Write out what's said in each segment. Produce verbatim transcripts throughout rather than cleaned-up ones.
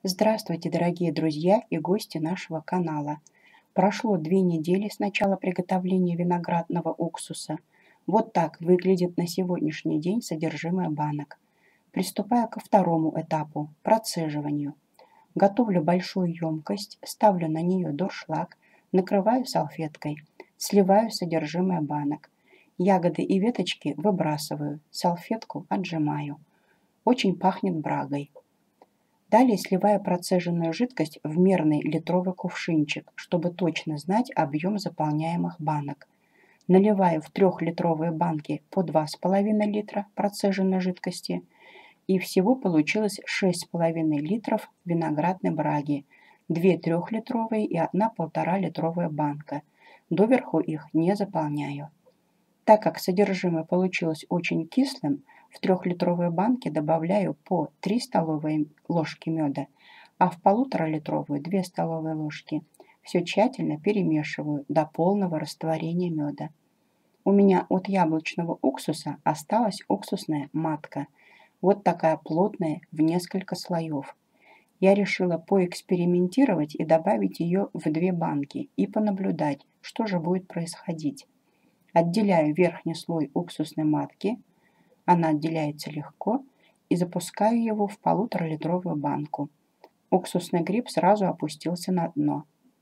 Здравствуйте, дорогие друзья и гости нашего канала. Прошло две недели с начала приготовления виноградного уксуса. Вот так выглядит на сегодняшний день содержимое банок. Приступая ко второму этапу– процеживанию. Готовлю большую емкость, ставлю на нее дуршлаг, накрываю салфеткой, сливаю содержимое банок. Ягоды и веточки выбрасываю, салфетку отжимаю. Очень пахнет брагой. Далее сливаю процеженную жидкость в мерный литровый кувшинчик, чтобы точно знать объем заполняемых банок. Наливаю в трехлитровые банки по два с половиной литра процеженной жидкости, и всего получилось шесть с половиной литров виноградной браги, две трехлитровые и одна полтора-литровая банка. Доверху их не заполняю. Так как содержимое получилось очень кислым, в трехлитровые банки добавляю по три столовые ложки меда, а в полуторалитровую две столовые ложки. Все тщательно перемешиваю до полного растворения меда. У меня от яблочного уксуса осталась уксусная матка. Вот такая плотная, в несколько слоев. Я решила поэкспериментировать и добавить ее в две банки и понаблюдать, что же будет происходить. Отделяю верхний слой уксусной матки, она отделяется легко, и запускаю его в полуторалитровую банку. Уксусный гриб сразу опустился на дно.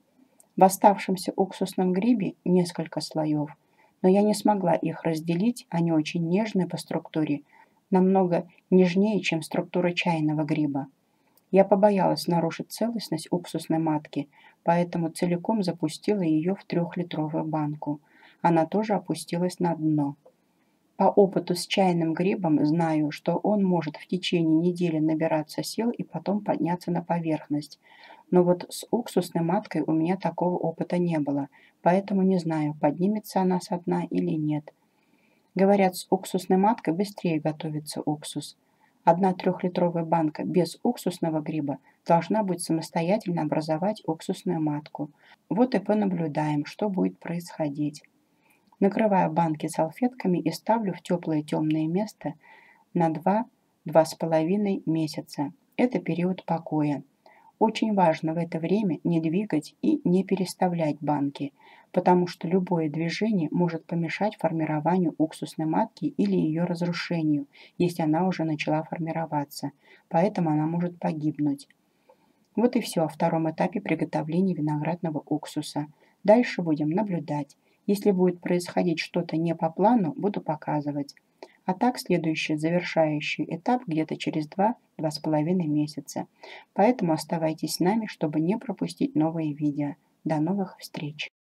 В оставшемся уксусном грибе несколько слоев, но я не смогла их разделить, они очень нежные по структуре, намного нежнее, чем структура чайного гриба. Я побоялась нарушить целостность уксусной матки, поэтому целиком запустила ее в трехлитровую банку. Она тоже опустилась на дно. По опыту с чайным грибом знаю, что он может в течение недели набираться сил и потом подняться на поверхность. Но вот с уксусной маткой у меня такого опыта не было, поэтому не знаю, поднимется она со дна или нет. Говорят, с уксусной маткой быстрее готовится уксус. Одна трехлитровая банка без уксусного гриба должна будет самостоятельно образовать уксусную матку. Вот и понаблюдаем, что будет происходить. Накрываю банки салфетками и ставлю в теплое темное место на два-два с половиной месяца. Это период покоя. Очень важно в это время не двигать и не переставлять банки, потому что любое движение может помешать формированию уксусной матки или ее разрушению, если она уже начала формироваться, поэтому она может погибнуть. Вот и все о втором этапе приготовления виноградного уксуса. Дальше будем наблюдать. Если будет происходить что-то не по плану, буду показывать. А так следующий завершающий этап где-то через два-два с половиной месяца. Поэтому оставайтесь с нами, чтобы не пропустить новые видео. До новых встреч!